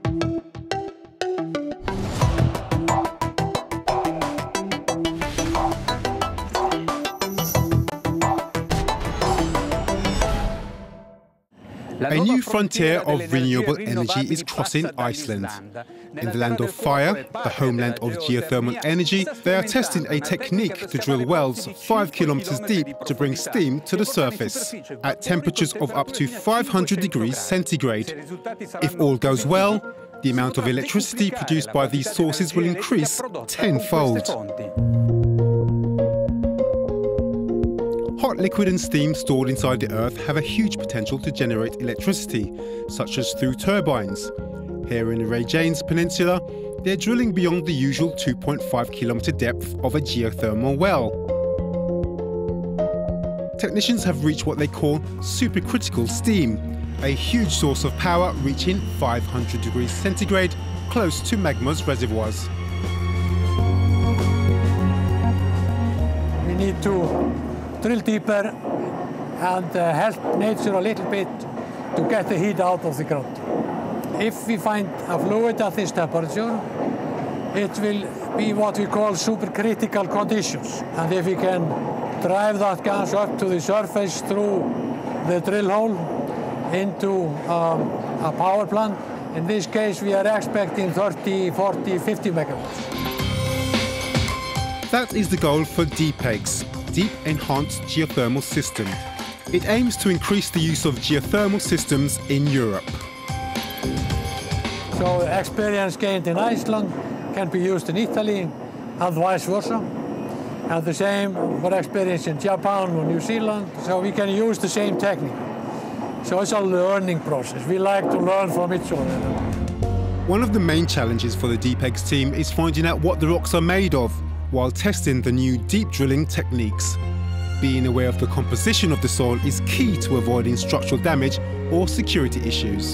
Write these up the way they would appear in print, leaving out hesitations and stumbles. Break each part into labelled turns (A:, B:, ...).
A: A new frontier of renewable energy is crossing Iceland. In the land of fire, the homeland of geothermal energy, they are testing a technique to drill wells 5 kilometers deep to bring steam to the surface at temperatures of up to 500 degrees centigrade. If all goes well, the amount of electricity produced by these sources will increase tenfold. Hot liquid and steam stored inside the earth have a huge potential to generate electricity, such as through turbines. Here in the Ray Janes Peninsula, they're drilling beyond the usual 2.5 kilometer depth of a geothermal well. Technicians have reached what they call supercritical steam, a huge source of power reaching 500 degrees centigrade, close to magma's reservoirs.
B: We need to drill deeper and help nature a little bit to get the heat out of the ground. If we find a fluid at this temperature, it will be what we call supercritical conditions. And if we can drive that gas up to the surface through the drill hole into a power plant, in this case we are expecting 30, 40, 50 megawatts.
A: That is the goal for DEEPEGS, Deep Enhanced Geothermal System. It aims to increase the use of geothermal systems in Europe.
B: So experience gained in Iceland can be used in Italy and vice versa. And the same for experience in Japan or New Zealand, so we can use the same technique. So it's a learning process. We like to learn from each other.
A: One of the main challenges for the DEEPEGS team is finding out what the rocks are made of, while testing the new deep drilling techniques. Being aware of the composition of the soil is key to avoiding structural damage or security issues.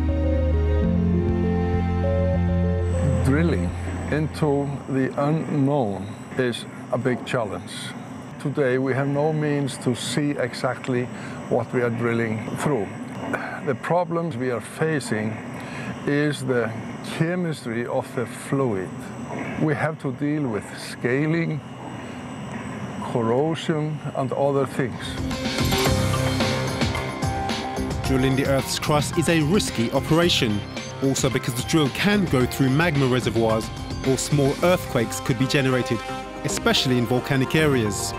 C: Drilling into the unknown is a big challenge. Today we have no means to see exactly what we are drilling through. The problems we are facing is the chemistry of the fluid. We have to deal with scaling, corrosion and other things.
A: Drilling the Earth's crust is a risky operation, also because the drill can go through magma reservoirs or small earthquakes could be generated, especially in volcanic areas.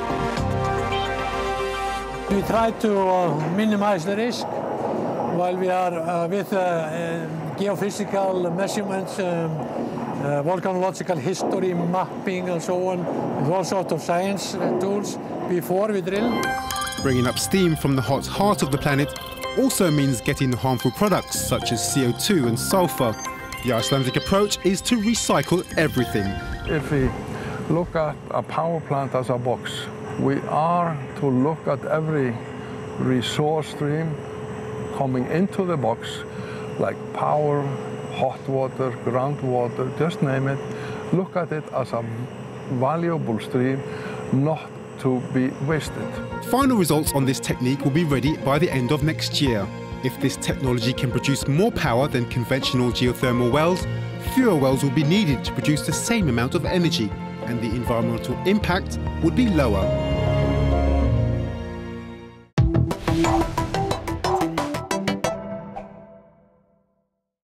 B: We try to minimize the risk while we are with geophysical measurements, volcanological history mapping and so on, with all sorts of science tools before we drill.
A: Bringing up steam from the hot heart of the planet also means getting harmful products such as CO2 and sulfur. The Icelandic approach is to recycle everything.
C: If we look at a power plant as a box, we are to look at every resource stream coming into the box, like power, hot water, groundwater, just name it. Look at it as a valuable stream, not to be wasted.
A: Final results on this technique will be ready by the end of next year. If this technology can produce more power than conventional geothermal wells, fewer wells will be needed to produce the same amount of energy, and the environmental impact would be lower.